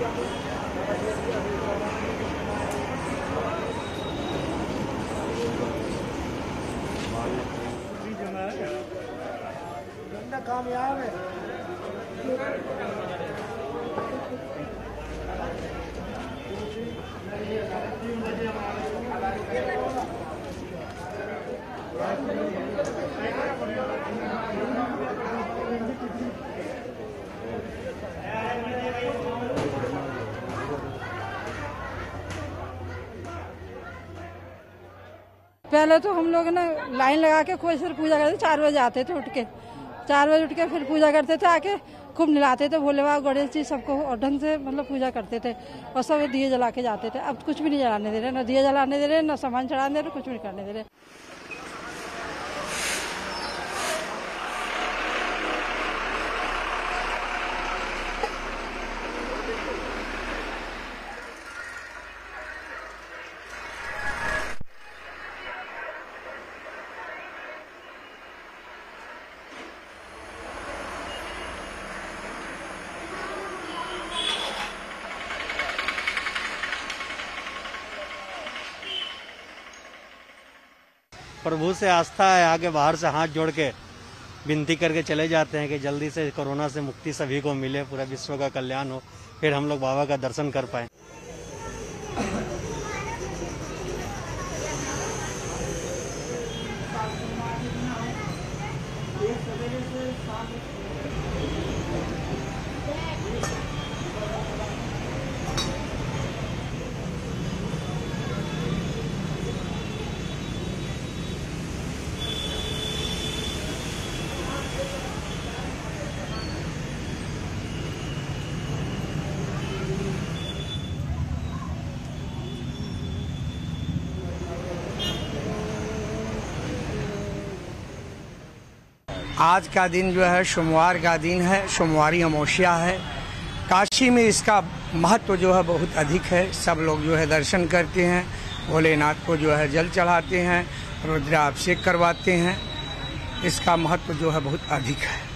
कामयाब है। पहले तो हम लोग ना लाइन लगा के कोई सिर पूजा करते, 4 बजे आते थे, उठ के 4 बजे उठ के फिर पूजा करते थे, आके खूब नहलाते थे, भोले बाबा गणेश जी सबको और ढंग से मतलब पूजा करते थे और सब दिए जला के जाते थे। अब कुछ भी नहीं जलाने दे रहे, ना दिए जलाने दे रहे, ना सामान चढ़ाने दे रहे, कुछ भी नहीं करने दे रहे। प्रभु से आस्था है, आगे बाहर से हाथ जोड़ के विनती करके चले जाते हैं कि जल्दी से कोरोना से मुक्ति सभी को मिले, पूरा विश्व का कल्याण हो, फिर हम लोग बाबा का दर्शन कर पाए। आज का दिन जो है सोमवार का दिन है, सोमवारी अमावस्या है। काशी में इसका महत्व जो है बहुत अधिक है। सब लोग जो है दर्शन करते हैं, भोलेनाथ को जो है जल चढ़ाते हैं, रुद्राभिषेक करवाते हैं। इसका महत्व जो है बहुत अधिक है।